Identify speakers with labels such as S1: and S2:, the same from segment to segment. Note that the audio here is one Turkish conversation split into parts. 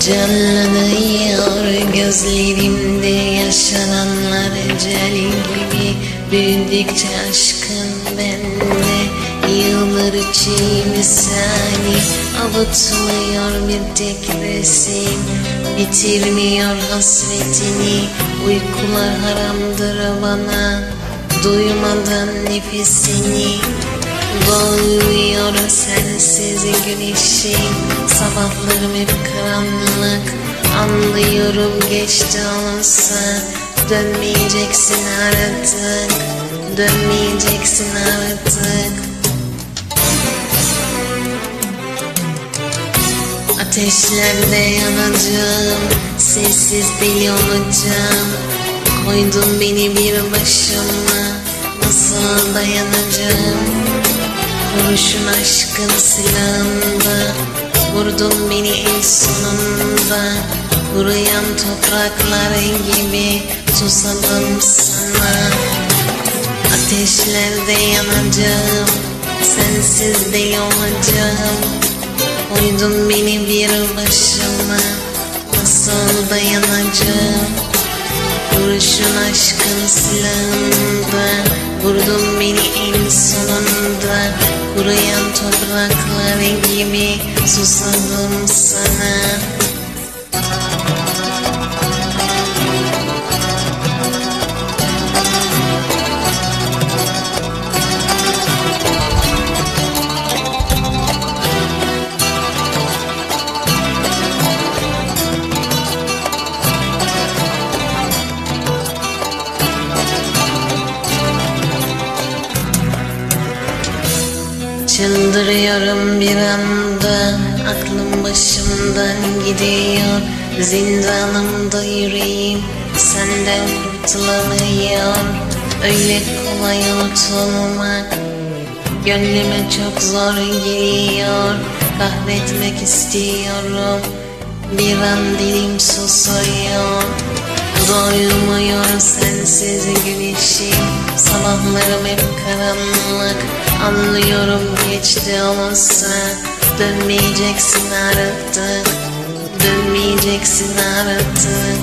S1: Canlanıyor gözlerimde yaşananlar ecel gibi. Büyüdükçe aşkın bende yıllar içi misali. Avutmuyor bir tek resim, bitirmiyor hasretini. Uykular haramdır bana, duymadan nefesini. Doğuyor sensiz güneşim, sabahlarım hep karanlık. Anlıyorum geçti olsa, dönmeyeceksin artık, dönmeyeceksin artık. Ateşlerde yanacağım, sessiz deli olacağım. Koydun beni bir başıma, nasıl dayanacağım? Kurşun aşkın silahında, vurdun beni en sonunda. Kuruyan topraklar gibi susadım sana. Ateşlerde yanacağım, sensiz deli olacağım. Koydun beni bir başıma, nasıl dayanacağım? Kurşun aşkın silahında, vurdun beni en sonunda. Kuruyan topraklar gibi susadım sana. Çıldırıyorum bir anda, aklım başımdan gidiyor. Zindanımda yüreğim, senden kurtulamıyor. Öyle kolay unutulmak gönlüme çok zor geliyor. Kahretmek istiyorum, bir an dilim susuyor. Doymuyor sensiz güneşim, sabahlarım hep karanlık. Anlıyorum geçti olsa, dönmeyeceksin artık, dönmeyeceksin artık.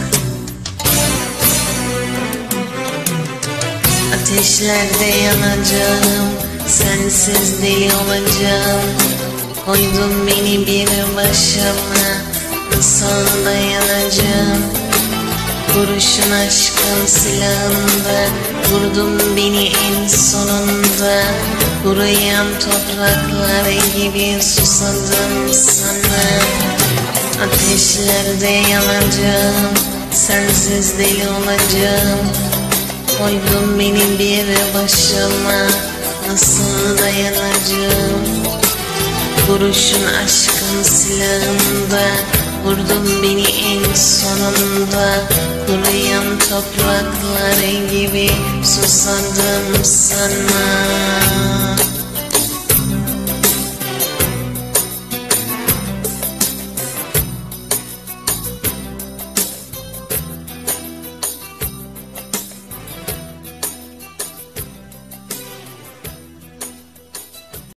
S1: Ateşlerde yanacağım, sensiz deli olacağım. Koydun beni bir başıma, nasıl dayanacağım? Kurşun aşkın silahında, vurdun beni en sonunda. Kuruyan topraklar gibi susadım sana. Ateşlerde yanacağım, sensiz deli olacağım. Koydun beni bir başıma, nasıl dayanacağım? Kurşun aşkın silahında, vurdun beni en sonunda. Kuruyan topraklar gibi susadım sana.